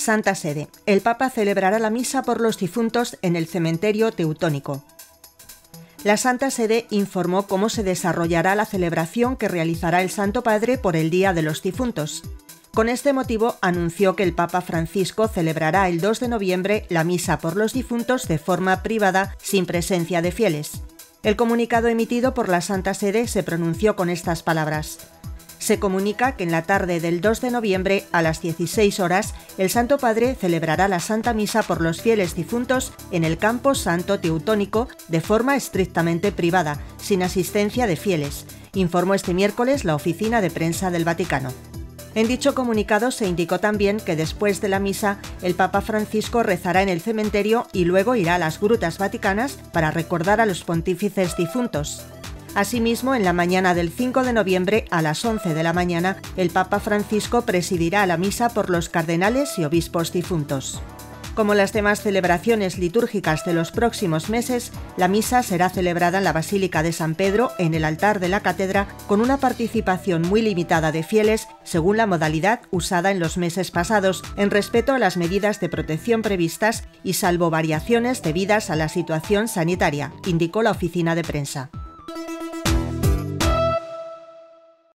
Santa Sede. El Papa celebrará la misa por los difuntos en el cementerio teutónico. La Santa Sede informó cómo se desarrollará la celebración que realizará el Santo Padre por el Día de los Difuntos. Con este motivo, anunció que el Papa Francisco celebrará el 2 de noviembre la misa por los difuntos de forma privada, sin presencia de fieles. El comunicado emitido por la Santa Sede se pronunció con estas palabras. Se comunica que en la tarde del 2 de noviembre, a las 16 horas, el Santo Padre celebrará la Santa Misa por los fieles difuntos en el Campo Santo Teutónico de forma estrictamente privada, sin asistencia de fieles, informó este miércoles la Oficina de Prensa del Vaticano. En dicho comunicado se indicó también que después de la misa, el Papa Francisco rezará en el cementerio y luego irá a las grutas vaticanas para recordar a los pontífices difuntos. Asimismo, en la mañana del 5 de noviembre, a las 11 de la mañana, el Papa Francisco presidirá la misa por los cardenales y obispos difuntos. Como las demás celebraciones litúrgicas de los próximos meses, la misa será celebrada en la Basílica de San Pedro, en el altar de la cátedra, con una participación muy limitada de fieles, según la modalidad usada en los meses pasados, en respeto a las medidas de protección previstas y salvo variaciones debidas a la situación sanitaria, indicó la oficina de prensa.